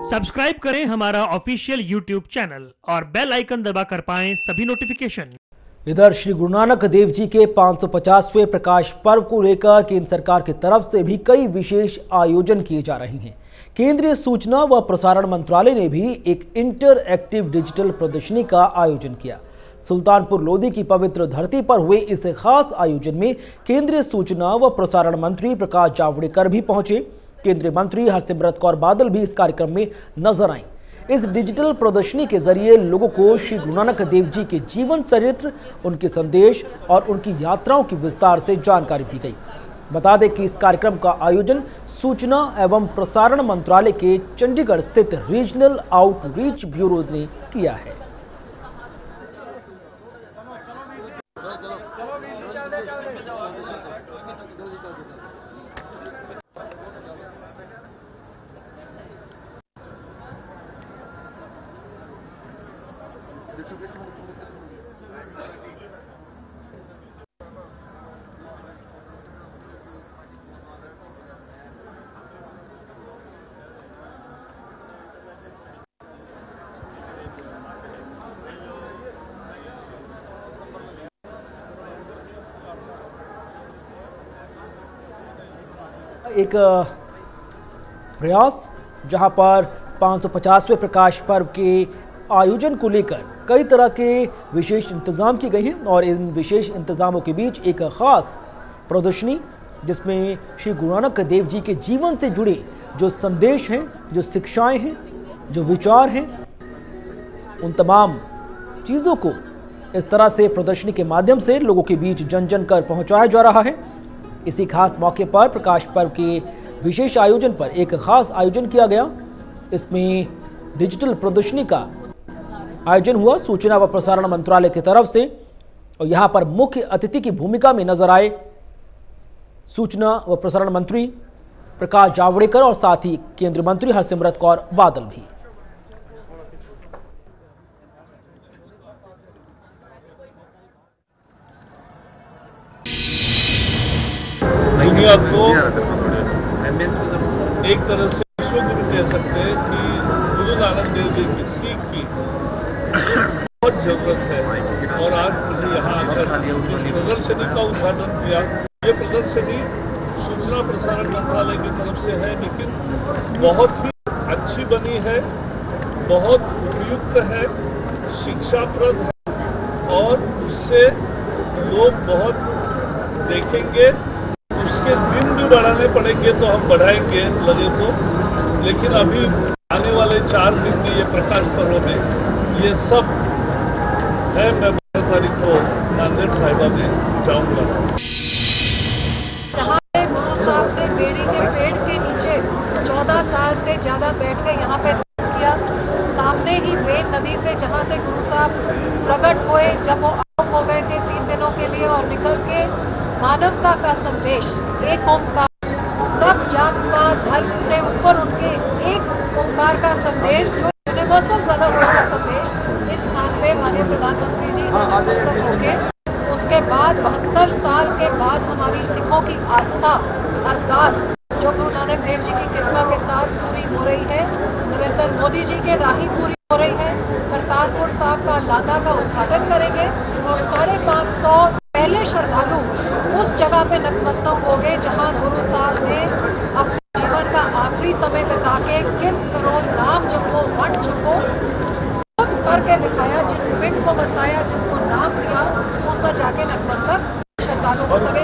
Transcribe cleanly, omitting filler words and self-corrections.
Subscribe करें हमारा official YouTube channel और बेल आइकन दबाकर पाएं सभी नोटिफिकेशन। इधर श्री गुरु नानक देव जी के 550वें प्रकाश पर्व को लेकर केंद्र सरकार की तरफ से भी कई विशेष आयोजन किए जा रहे हैं। केंद्रीय सूचना व प्रसारण मंत्रालय ने भी एक इंटरएक्टिव डिजिटल प्रदर्शनी का आयोजन किया। सुल्तानपुर लोधी की पवित्र धरती पर हुए इस खास आयोजन में केंद्रीय सूचना व प्रसारण मंत्री प्रकाश जावड़ेकर भी पहुंचे। केंद्रीय मंत्री हरसिमरत कौर बादल भी इस कार्यक्रम में नजर आईं। इस डिजिटल प्रदर्शनी के जरिए लोगों को श्री गुरु नानक देव जी के जीवन चरित्र, उनके संदेश और उनकी यात्राओं की विस्तार से जानकारी दी गई। बता दें कि इस कार्यक्रम का आयोजन सूचना एवं प्रसारण मंत्रालय के चंडीगढ़ स्थित रीजनल आउटरीच ब्यूरो ने किया है। एक प्रयास जहां पर 550वें प्रकाश पर्व के आयोजन को लेकर कई तरह के विशेष इंतजाम किए गए हैं और इन विशेष इंतजामों के बीच एक खास प्रदर्शनी जिसमें श्री गुरु नानक देव जी के जीवन से जुड़े जो संदेश हैं, जो शिक्षाएं हैं, जो विचार हैं, उन तमाम चीज़ों को इस तरह से प्रदर्शनी के माध्यम से लोगों के बीच जन जन कर पहुंचाया जा रहा है। इसी खास मौके पर प्रकाश पर्व के विशेष आयोजन पर एक खास आयोजन किया गया। इसमें डिजिटल प्रदर्शनी का आयोजन हुआ सूचना व प्रसारण मंत्रालय की तरफ से और यहां पर मुख्य अतिथि की भूमिका में नजर आए सूचना व प्रसारण मंत्री प्रकाश जावड़ेकर और साथ ही केंद्रीय मंत्री हरसिमरत कौर बादल भी। दुनिया को एक तरह से विश्व गुरु कह सकते हैं कि गुरु नानक देव जी की सीख की बहुत जरूरत है और आज मुझे यहाँ आकर इस प्रदर्शनी का उद्घाटन किया। ये प्रदर्शनी सूचना प्रसारण मंत्रालय की तरफ से है, लेकिन बहुत ही अच्छी बनी है, बहुत उपयुक्त है, शिक्षाप्रद है और उससे लोग बहुत देखेंगे। उसके दिन भी बढ़ाने पड़ेंगे तो हम बढ़ाएंगे लगे तो, लेकिन अभी आने वाले 4 दिन में ये प्रकाश पर्व में ये सब है। मैं 12 तारीख को नांदेड़ साहिबा में जाऊंगा। जहाँ पे गुरु साहब ने बेड़ी के पेड़ के नीचे 14 साल से ज़्यादा बैठ के यहाँ पे किया। सामने ही बेन नदी से जहाँ से गुरु साहब प्रकट हुए, जब वो आउट हो गए थे 3 दिनों के लिए और निकल के मानवता का संदेश, एक ओंकार, सब जात पात धर्म से ऊपर उनके एक ओंकार का संदेश, जो यूनिवर्सल ब्रदरहुड का संदेश इस स्थान पे माननीय प्रधानमंत्री जी नतमस्तक होके उसके बाद 72 साल के बाद हमारी सिखों की आस्था अरदास जो गुरु नानक देव जी की कृपा के साथ पूरी हो रही है, नरेंद्र मोदी जी के राही पूरी हो रही है। करतारपुर साहब का लांगा का उद्घाटन करेंगे और 550 पहले श्रद्धालु उस जगह पे नतमस्तक हो गए जहाँ गुरु साहब ने अपने जीवन का आखिरी समय बिता के किम करो नाम जपो वन छको खुद करके दिखाया। जिस पिंड को बसाया, जिसको नाम दिया, उस पर जाके नतमस्तक श्रद्धालु हो सके।